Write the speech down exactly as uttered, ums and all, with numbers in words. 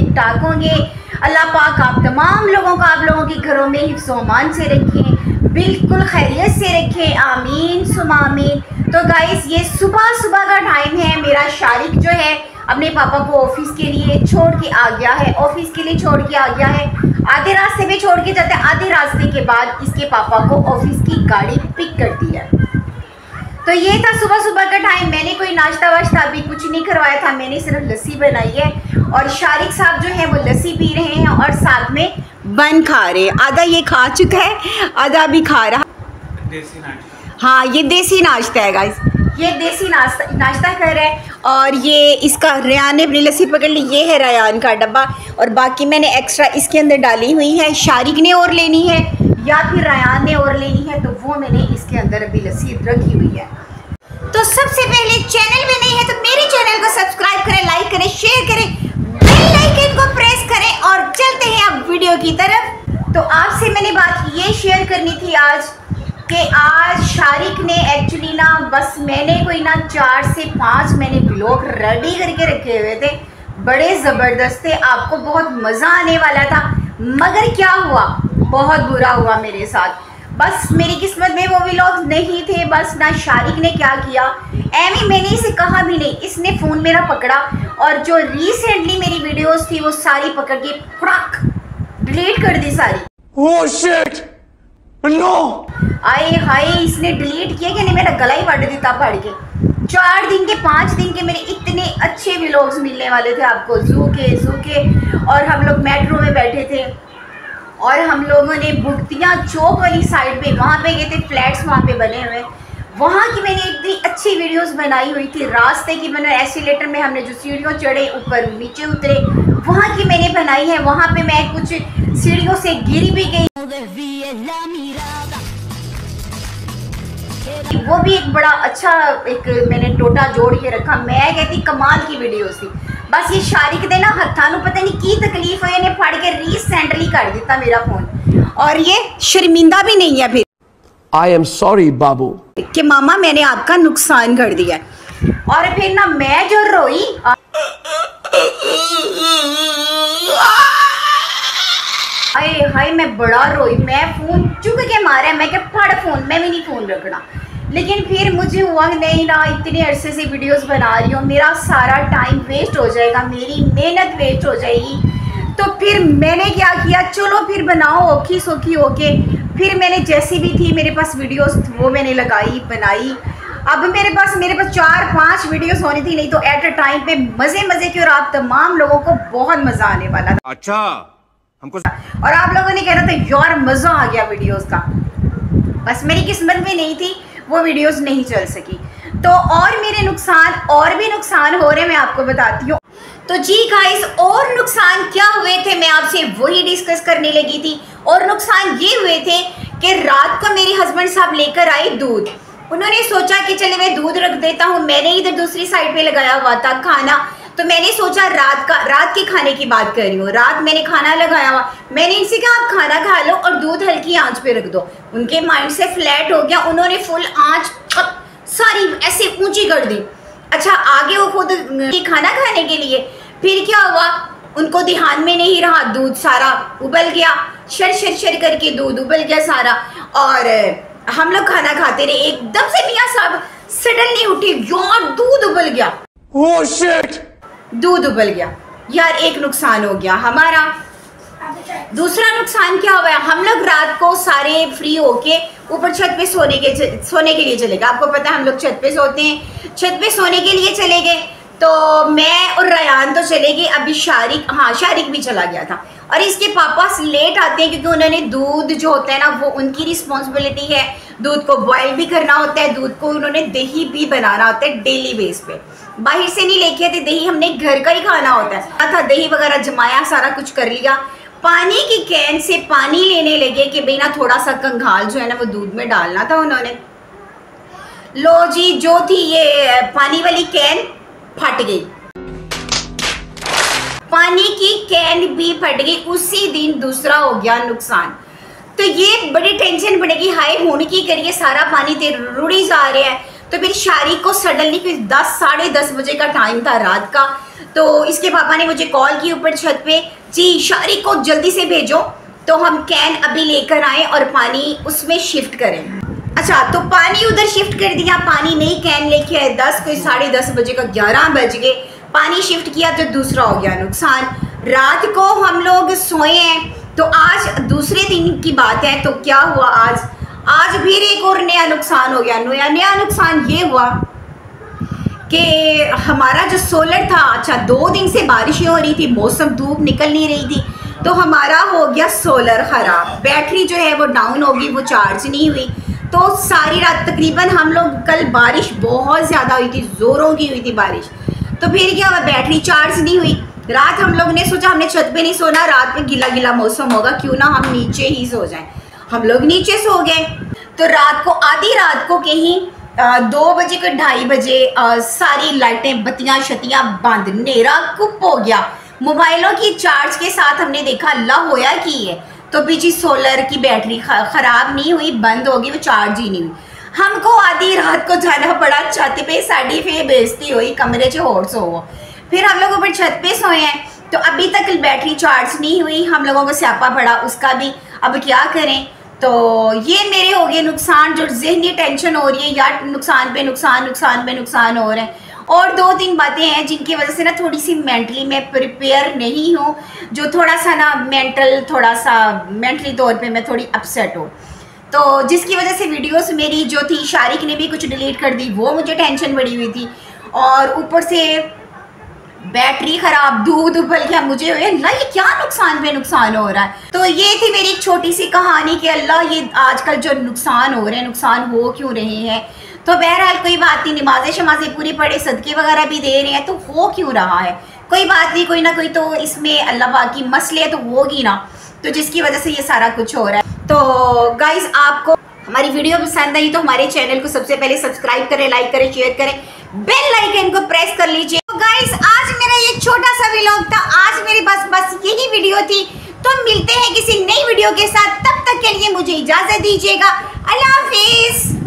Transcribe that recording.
ठीक ठाक होंगे। अल्लाह पाक आप तमाम लोगों को आप लोगों के घरों में हिफ्ज़-ओ-अमान से रखें, बिल्कुल खैरियत से रखें, आमीन सुमा आमीन। तो गाइस ये सुबह सुबह का टाइम है। मेरा शारिक जो है अपने पापा को ऑफिस के लिए छोड़ के आ गया है, ऑफिस के लिए छोड़ के आ गया है। आधे रास्ते में छोड़ के जाते हैं, आधे रास्ते के बाद इसके पापा को ऑफिस की गाड़ी पिक करती है। तो ये था सुबह सुबह का टाइम। मैंने कोई नाश्ता वाश्ता अभी कुछ नहीं करवाया था, मैंने सिर्फ लस्सी बनाई है और शारिक साहब जो है वो लस्सी पी रहे हैं और साथ में बन खा रहे हैं। आधा ये खा चुका है, आधा भी खा रहा। देसी नाश्ता। हाँ ये देसी नाश्ता है गाइस, ये देसी नाश्ता नाश्ता कर रहा है। और ये इसका रेयान ने अपनी लस्सी पकड़ ली, ये है रेयान का डब्बा और बाकी मैंने एक्स्ट्रा इसके अंदर डाली हुई है। शारिक ने और लेनी है या फिर रेयान ने और लेनी है तो वो मैंने इसके अंदर अभी लस्सी रखी हुई है। तो सबसे पहले चैनल में नहीं है तो मेरे चैनल को सब्सक्राइब करें, लाइक करें, शेयर करें, बेल आइकन को प्रेस करें और चलते हैं अब वीडियो की तरफ। तो आपसे मैंने बात ये शेयर करनी थी आज कि आज शारिक ने एक्चुअली ना बस मैंने कोई ना चार से पाँच मैंने ब्लॉग रेडी करके रखे हुए थे, बड़े ज़बरदस्त थे, आपको बहुत मज़ा आने वाला था। मगर क्या हुआ, बहुत बुरा हुआ मेरे साथ। बस मेरी किस्मत में वो व्लॉग नहीं थे। बस ना शारिक ने क्या किया, एमी मैंने इसे कहा भी नहीं, इसने फ़ोन मेरा पकड़ा और जो रिसेंटली मेरी वीडियोस थी वो सारी पकड़ के फड़क डिलीट कर दी सारी। Oh shit, no. आए हाय, इसने डिलीट किया कि नहीं, मेरा गला ही वट देता पढ़ के। चार दिन के पाँच दिन के मेरे इतने अच्छे व्लॉग्स मिलने वाले थे आपको, जू के जू के और हम लोग मेट्रो में बैठे थे और हम लोगों ने भुगतिया चौक वाली साइड पे वहाँ पे गए थे, फ्लैट्स वहाँ पे बने हुए, वहाँ की मैंने इतनी अच्छी वीडियोस बनाई हुई थी। रास्ते की मैंने एस्केलेटर में हमने जो सीढ़ियों चढ़े, ऊपर नीचे उतरे, वहाँ की मैंने बनाई है। वहाँ पे मैं कुछ सीढ़ियों से गिर भी गई, वो भी एक बड़ा अच्छा एक मैंने टोटा जोड़ के रखा। मैं कहती कमाल की वीडियोस थी। बस ये शारिक दे ना हत्था नू पता नहीं की तकलीफ हुई, ने फड़ के रिसेंटली कर दिता मेरा फोन और ये शर्मिंदा भी नहीं है फिर। आई एम सॉरी बाबू कि मामा मैंने आपका नुकसान कर दिया। और फिर ना मैं जो रोई, हाय हाय मैं बड़ा रोई, मैं फोन चुक के मारा, मैं क्या फड़ फोन, मैं भी नहीं फोन रखना। लेकिन फिर मुझे हुआ नहीं ना, इतने अरसे से वीडियोस बना रही हूँ, मेरा सारा टाइम वेस्ट हो जाएगा, मेरी मेहनत वेस्ट हो जाएगी। तो फिर मैंने क्या किया, चलो फिर बनाओ औखी सौखी होके। फिर मैंने जैसी भी थी मेरे पास वीडियोस वो मैंने लगाई बनाई। अब मेरे पास मेरे पास चार पांच वीडियोस होनी थी, नहीं तो एट अ टाइम पे मज़े मज़े की और आप तमाम लोगों को बहुत मज़ा आने वाला था। अच्छा हमको और आप लोगों ने कहना था यार मज़ा आ गया वीडियोस का, बस मेरी किस्मत में नहीं थी, वो वीडियोस नहीं चल सकी। तो और मेरे नुकसान और भी नुकसान हो रहे, मैं आपको बताती हूँ। तो जी गाइस, और नुकसान क्या हुए थे मैं आपसे वही डिस्कस करने लगी थी। और नुकसान ये हुए थे कि रात को मेरे हस्बैंड साहब लेकर आए दूध। उन्होंने सोचा कि चले मैं दूध रख देता हूँ, मैंने इधर दूसरी साइड पे लगाया हुआ था खाना, तो मैंने सोचा रात का रात के खाने की बात कर रही हूँ, रात मैंने खाना लगाया हुआ, मैंने इनसे कहा आप खाना खा लो और दूध हल्की आंच पे रख दो। उनके माइंड से फ्लैट हो गया, उन्होंने फुल आंच सारी ऐसे ऊंची कर दी। अच्छा आगे वो खुद खाना खाने के लिए, फिर क्या हुआ उनको ध्यान में नहीं रहा, दूध सारा उबल गया, शर शर शर करके दूध उबल गया सारा। और हम लोग खाना खाते रहे, एकदम से मियाँ साहब सडनली उठे, यार दूध उबल गया। ओह शिट, दूध उबल गया यार। एक नुकसान हो गया हमारा। दूसरा नुकसान क्या हुआ, हम लोग रात को सारे फ्री होके ऊपर छत पे सोने के सोने के लिए चले गए। आपको पता है हम लोग छत पे सोते हैं, छत पे सोने के लिए चले गए। तो मैं और रेयान तो चले गए, अभी शारिक, हाँ शारिक भी चला गया था। और इसके पापा लेट आते हैं क्योंकि उन्होंने दूध जो होता है ना वो उनकी रिस्पॉन्सिबिलिटी है, दूध को बॉयल भी करना होता है, दूध को उन्होंने दही भी बनाना होता है डेली बेस पे। बाहर से नहीं लेके आते दही, हमने घर का ही खाना होता है। था दही वगैरह जमाया, सारा कुछ कर लिया। पानी की कैन से पानी लेने लगे कि भाई ना थोड़ा सा कंघाल जो है ना वो दूध में डालना था उन्होंने। लो जी, जो थी ये पानी वाली कैन फट गई, पानी की कैन भी फट गई। उसी दिन दूसरा हो गया नुकसान। तो ये बड़ी टेंशन बनेगी, हाय होने की करिए, सारा पानी ते रुड़ी जा रहा है। तो फिर शारिक को सडनली फिर दस साढ़े दस बजे का टाइम था रात का, तो इसके पापा ने मुझे कॉल की ऊपर छत पे, जी शारिक को जल्दी से भेजो तो हम कैन अभी लेकर आए और पानी उसमें शिफ्ट करें। अच्छा, तो पानी उधर शिफ्ट कर दिया, पानी नहीं कैन लेके आए, दस कोई साढ़े दस बजे का ग्यारह बज गए, पानी शिफ्ट किया तो दूसरा हो गया नुकसान। रात को हम लोग सोए हैं, तो आज दूसरे दिन की बात है, तो क्या हुआ आज आज फिर एक और नया नुकसान हो गया। नया नया नुकसान ये हुआ कि हमारा जो सोलर था, अच्छा दो दिन से बारिशें हो रही थी, मौसम धूप निकल नहीं रही थी, तो हमारा हो गया सोलर ख़राब, बैटरी जो है वो डाउन होगी, वो चार्ज नहीं हुई। तो सारी रात तकरीबन हम लोग, कल बारिश बहुत ज़्यादा हुई थी, ज़ोरों की हुई थी बारिश, तो फिर क्या हुआ, बैटरी चार्ज नहीं हुई। रात हम लोग ने सोचा हमने छत पे नहीं सोना, रात में गिला गिला मौसम होगा, क्यों ना हम नीचे ही सो जाएं। हम लोग नीचे सो गए। तो रात को, आधी रात को कहीं दो बजे के ढाई बजे आ, सारी लाइटें बत्तियां शतियां बंद, नेरा कुप हो गया। मोबाइलों की चार्ज के साथ हमने देखा अल्लाह होया की है, तो पीछे सोलर की बैटरी ख़राब नहीं हुई, बंद होगी, वो चार्ज ही नहीं हुई। हमको आधी रात को जाना पड़ा छत पे, साड़ी पे बेइज्जती हुई, कमरे च होड़ सो। फिर हम लोग ऊपर छत पे सोए हैं, तो अभी तक बैटरी चार्ज नहीं हुई, हम लोगों को स्यापा पड़ा उसका भी, अब क्या करें। तो ये मेरे हो गए नुकसान, जो ज़हनी टेंशन हो रही है यार, नुकसान पे नुकसान नुकसान पे नुकसान हो रहे हैं। और दो तीन बातें हैं जिनकी वजह से ना थोड़ी सी मेंटली मैं प्रिपेयर नहीं हूँ, जो थोड़ा सा ना मेंटल थोड़ा सा मेंटली तौर पे मैं थोड़ी अपसेट हूँ, तो जिसकी वजह से वीडियोस मेरी जो थी, शारिक ने भी कुछ डिलीट कर दी, वो मुझे टेंशन बढ़ी हुई थी, और ऊपर से बैटरी ख़राब, दूध उबल गया, मुझे अल्लाह ये क्या नुकसान पे नुकसान हो रहा है। तो ये थी मेरी एक छोटी सी कहानी कि अल्लाह ये आजकल जो नुकसान हो रहे हैं, नुकसान हो क्यों रहे हैं। तो बहरहाल कोई बात नहीं, नमाज़ें शमाज़ें पूरी पढ़े, सदके वगैरह भी दे रहे हैं, तो हो क्यों रहा है, कोई बात नहीं, कोई ना कोई तो इसमें अल्लाह पाक की मसले तो होगी ना, तो जिसकी वजह से ये सारा कुछ हो रहा है। तो गाइज़, आपको हमारी वीडियो पसंद आई तो हमारे चैनल को सबसे पहले सब्सक्राइब करें, लाइक करें, शेयर करें, बेल आइकन को प्रेस कर लीजिए। तो गाइस, आज मेरा ये छोटा सा व्लॉग था, आज मेरे पास बस यही वीडियो थी। तो मिलते हैं किसी नई वीडियो के साथ, तब तक के लिए मुझे इजाजत दीजिएगा। अल्लाह हाफिज।